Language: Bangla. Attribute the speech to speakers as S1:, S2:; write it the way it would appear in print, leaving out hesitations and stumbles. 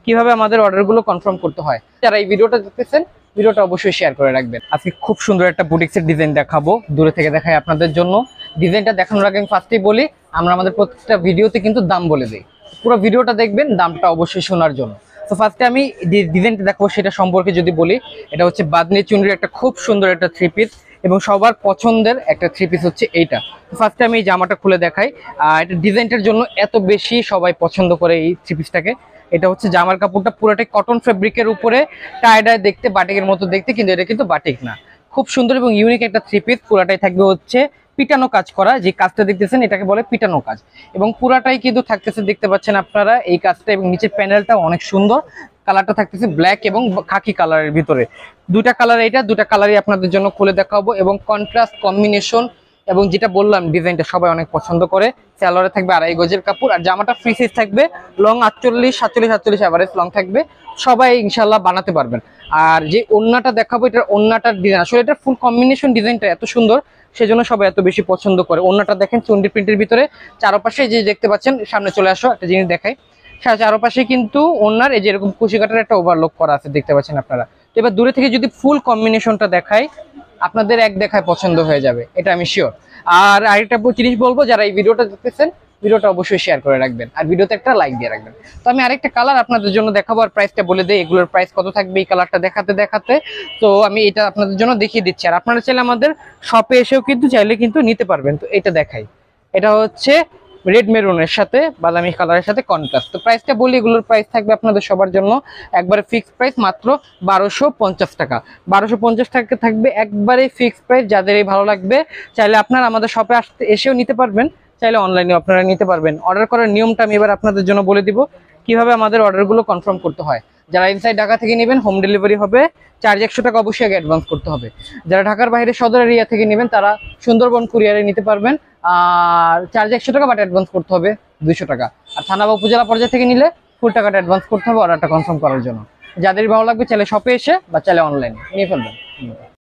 S1: কিভাবে আমাদের অর্ডারগুলো কনফার্ম করতে হয়। যারা এই ভিডিওটা দেখতেছেন, ভিডিওটা অবশ্যই শেয়ার করে রাখবেন। আজকে খুব সুন্দর একটা বুটিক্সের ডিজাইন দেখাবো, দূরে থেকে দেখাই আপনাদের জন্য। ডিজাইনটা দেখানোর আগে আমি ফার্স্টেই বলি, আমরা আমাদের প্রত্যেকটা ভিডিওতে কিন্তু দাম বলে দিই। পুরো ভিডিওটা দেখবেন, দামটা অবশ্যই শোনার জন্য। তো ফার্স্টে আমি ডিজাইনটা দেখাবো, সেটা সম্পর্কে যদি বলি, এটা হচ্ছে বাদনি চুনরির একটা খুব সুন্দর একটা থ্রি পিস এবং সবার পছন্দের একটা থ্রি পিস হচ্ছে এইটা। ফার্স্টে আমি এই জামাটা খুলে দেখাই। এটা ডিজাইনটার জন্য এত বেশি সবাই পছন্দ করে এই থ্রি পিসটাকে। এটা হচ্ছে জামার কাপড়টা পুরোটাই কটন ফেব্রিকের উপরে, টাইডায় দেখতে বাটিকের মতো দেখতে, কিন্তু এটা কিন্তু বাটিক না। খুব সুন্দর এবং ইউনিক একটা থ্রি পিস। পুরাটাই থাকবে হচ্ছে পিটানো কাজ করা, যে কাজটা দেখতেছেন এটাকে বলে পিটানো কাজ, এবং পুরাটাই কিন্তু থাকতেছে, দেখতে পাচ্ছেন আপনারা এই কাজটা, এবং নিচের প্যানেলটা অনেক সুন্দর। কালারটা থাকতেছে ব্ল্যাক এবং খাকি কালারের ভিতরে, দুটা কালার, এটা দুটা কালারই আপনাদের জন্য খুলে দেখাবো, এবং কন্ট্রাস্ট কম্বিনেশন। এবং যেটা বললাম ডিজাইনটা সবাই অনেক পছন্দ করে। সালোয়ারে থাকবে 2.5 গজের কাপড়, আর জামাটা ফ্রি সাইজ থাকবে, লং 48, 47 এভারেজ লং থাকবে, সবাই ইনশাল্লাহ বানাতে পারবেন। আর যে ওন্নাটা দেখাবো, এটার ওন্নাটার ডিজাইন আসলে এটা ফুল কম্বিনেশন, ডিজাইনটা এত সুন্দর সেজন্য সবাই এত বেশি পছন্দ করে। ওন্নাটা দেখেন চন্ডি প্রিন্টের ভিতরে, চারপাশে যে দেখতে পাচ্ছেন, সামনে চলে আসো একটা জিনিস দেখাই, চারপাশে কিন্তু ওন্নার এই যে এরকম কুশি কাটার একটা ওভারলক করা আছে, দেখতে পাচ্ছেন আপনারা। তো এবার দূরে থেকে যদি ফুল কম্বিনেশনটা দেখাই, আপনাদের এক দেখায় পছন্দ হয়ে যাবে, এটা আমি শিওর। আর আরেকটা জিনিস বলবো, যারা এই ভিডিওটা দেখতেছেন, ভিডিওটা অবশ্যই শেয়ার করে রাখবেন, আর ভিডিওতে একটা লাইক দিয়ে রাখবেন। তো আমি আরেকটা কালার আপনাদের জন্য দেখাবো, আর প্রাইসটা বলে দেই, এগুলোর প্রাইস কত থাকবে এই কালারটা দেখাতে দেখাতে। তো আমি এটা আপনাদের জন্য দেখিয়ে দিচ্ছি, আর আপনারা চাইলে আমাদের শপে এসেও কিন্তু চাইলে কিন্তু নিতে পারবেন। তো এটা দেখাই, এটা হচ্ছে রেড মেরুনের সাথে বাদামি কালারের সাথে কন্ট্রাস্ট। তো প্রাইসটা বলি, এগুলোর প্রাইস থাকবে আপনাদের সবার জন্য একবারে ফিক্সড প্রাইস, মাত্র 1250 টাকা। 1250 টাকা থাকবে একবারে ফিক্সড প্রাইস। যাদের এই ভালো লাগবে, চাইলে আপনারা আমাদের শপে এসেও নিতে পারবেন, চাইলে অনলাইনেও আপনারা নিতে পারবেন। অর্ডার করার নিয়মটা আমি এবার আপনাদের জন্য বলে দিব, কিভাবে আমাদের অর্ডারগুলো কনফার্ম করতে হয়। যারা ইনসাইড ঢাকা থেকে নেবেন, হোম ডেলিভারি হবে, চার্জ 100 টাকা অবশ্যই আগে অ্যাডভান্স করতে হবে। যারা ঢাকার বাইরে সদর এরিয়া থেকে নেবেন, তারা সুন্দরবন কুরিয়ারে নিতে পারবেন, আর চার্জ 100 টাকা, বাট অ্যাডভান্স করতে হবে 200 টাকা। আর থানা বা উপজেলা পর্যায়ে থেকে নিলে ফুল টাকাটা অ্যাডভান্স করতে হবে অর্ডারটা কনফার্ম করার জন্য। যাদের ভালো লাগবে চাইলে শপে এসে বা চাইলে অনলাইনে নিয়ে ফেলবেন।